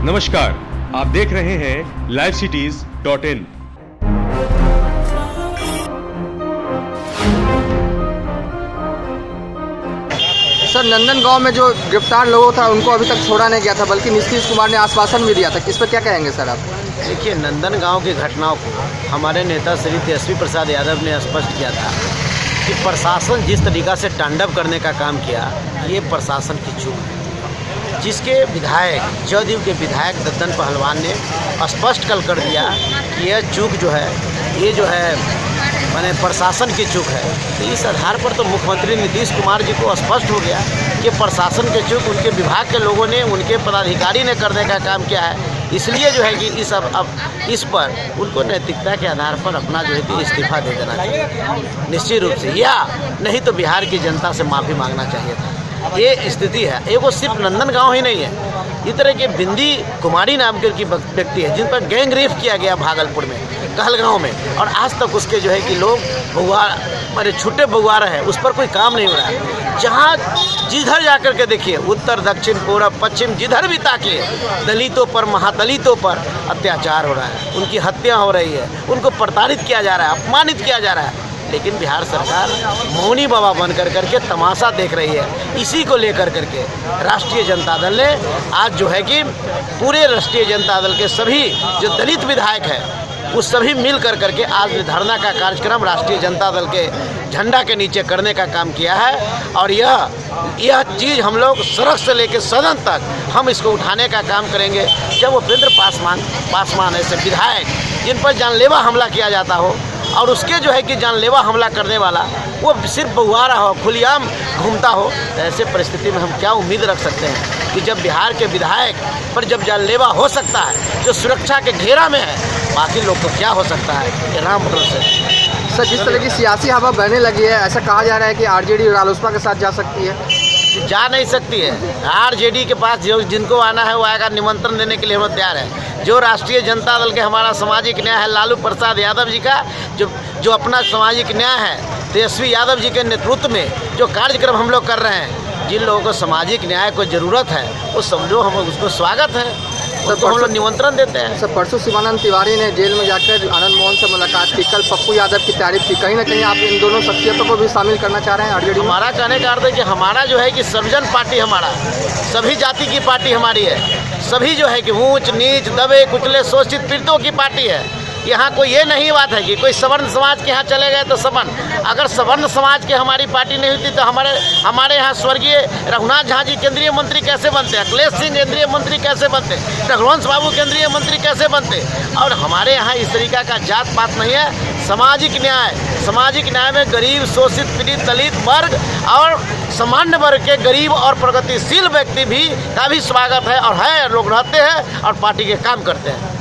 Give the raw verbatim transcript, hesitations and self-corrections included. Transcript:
नमस्कार, आप देख रहे हैं Live Cities dot in. Sir, Nandangaon में जो गिरफ्तार लोगों था उनको अभी तक छोड़ा नहीं गया था, बल्कि नीतीश कुमार ने आश्वासन भी दिया था। इस पर क्या कहेंगे सर आप? देखिए, नंदनगांव की घटनाओं को हमारे नेता श्री तेजस्वी प्रसाद यादव ने स्पष्ट किया था कि प्रशासन जिस तरीक़ा से तांडव करने का काम किया, ये प्रशासन की चूक है, जिसके विधायक जदयू के विधायक दद्दन पहलवान ने स्पष्ट कल कर दिया कि यह चूक जो है ये जो है माने प्रशासन की चूक है। तो इस आधार पर तो मुख्यमंत्री नीतीश कुमार जी को स्पष्ट हो गया कि प्रशासन की चूक उनके विभाग के लोगों ने, उनके पदाधिकारी ने करने का काम किया है। इसलिए जो है कि इस अब अब इस पर उनको नैतिकता के आधार पर अपना जो है कि इस्तीफा दे देना चाहिए निश्चित रूप से, या नहीं तो बिहार की जनता से माफ़ी मांगना चाहिए था। ये स्थिति है। ये वो सिर्फ नंदनगांव ही नहीं है, इस तरह के बिंदी कुमारी नाम की व्यक्ति है जिन पर गैंग रेप किया गया भागलपुर में, कहलगांव में, और आज तक उसके जो है कि लोग बउआ मेरे छुट्टे बउआ रहे, उस पर कोई काम नहीं हो रहा है। जहाँ जिधर जाकर के देखिए, उत्तर दक्षिण पूर्व पश्चिम जिधर भी ताकिए, दलितों पर, महादलितों पर अत्याचार हो रहा है, उनकी हत्या हो रही है, उनको प्रताड़ित किया जा रहा है, अपमानित किया जा रहा है। लेकिन बिहार सरकार मौनी बाबा बन कर करके तमाशा देख रही है। इसी को लेकर करके राष्ट्रीय जनता दल ने आज जो है कि पूरे राष्ट्रीय जनता दल के सभी जो दलित विधायक हैं, उस सभी मिल कर करके आज धरना का कार्यक्रम राष्ट्रीय जनता दल के झंडा के नीचे करने का काम किया है। और यह यह चीज़ हम लोग सड़क से लेकर सदन तक हम इसको उठाने का काम करेंगे। जब उपेंद्र पासवान पासवान ऐसे विधायक जिन पर जानलेवा हमला किया जाता हो, और उसके जो है कि जानलेवा हमला करने वाला वो सिर्फ बउआरा हो, खुलेआम घूमता हो, तो ऐसे परिस्थिति में हम क्या उम्मीद रख सकते हैं कि जब बिहार के विधायक पर जब जानलेवा हो सकता है, जो सुरक्षा के घेरा में है, बाकी लोग को क्या हो सकता है? ये राम भरोसे। सर, जिस तरह की सियासी हवा बहने लगी है, ऐसा कहा जा रहा है कि आरजेडी रालोसपा के साथ जा सकती है। जा नहीं सकती है। आरजेडी के पास जो जिनको आना है वो आएगा, निमंत्रण देने के लिए हम तैयार है। जो राष्ट्रीय जनता दल के हमारा सामाजिक न्याय है लालू प्रसाद यादव जी का, जो जो अपना सामाजिक न्याय है तेजस्वी यादव जी के नेतृत्व में जो कार्यक्रम हम लोग कर रहे हैं, जिन लोगों को सामाजिक न्याय को ज़रूरत है वो समझो, हम उसको स्वागत है, तो हम लोग निमंत्रण देते हैं। सर, परसों शिवानंद तिवारी ने जेल में जाकर आनंद मोहन से मुलाकात की, कल पप्पू यादव की तारीफ की। कहीं ना कहीं आप इन दोनों शख्सियतों को भी शामिल करना चाह रहे हैं आरजेडी? हमारा कहने का अर्थ है कि हमारा जो है कि सर्वजन पार्टी, हमारा सभी जाति की पार्टी हमारी है। सभी जो है कि ऊंच नीच दबे कुचले शोषित पीड़ितों की पार्टी है। यहाँ कोई ये नहीं बात है कि कोई सवर्ण समाज के यहाँ चले गए तो सवर्ण, अगर सवर्ण समाज के हमारी पार्टी नहीं होती तो हमारे हमारे यहाँ स्वर्गीय रघुनाथ झा जी केंद्रीय मंत्री कैसे बनते, अखिलेश सिंह केंद्रीय मंत्री कैसे बनते, रघुवंश बाबू केंद्रीय मंत्री कैसे बनते? और हमारे यहाँ इस तरीका का जात पात नहीं है। सामाजिक न्याय, सामाजिक न्याय में गरीब, शोषित, पीड़ित, दलित वर्ग और सामान्य वर्ग के गरीब और प्रगतिशील व्यक्ति भी का भी स्वागत है, और है, लोग रहते हैं और पार्टी के काम करते हैं।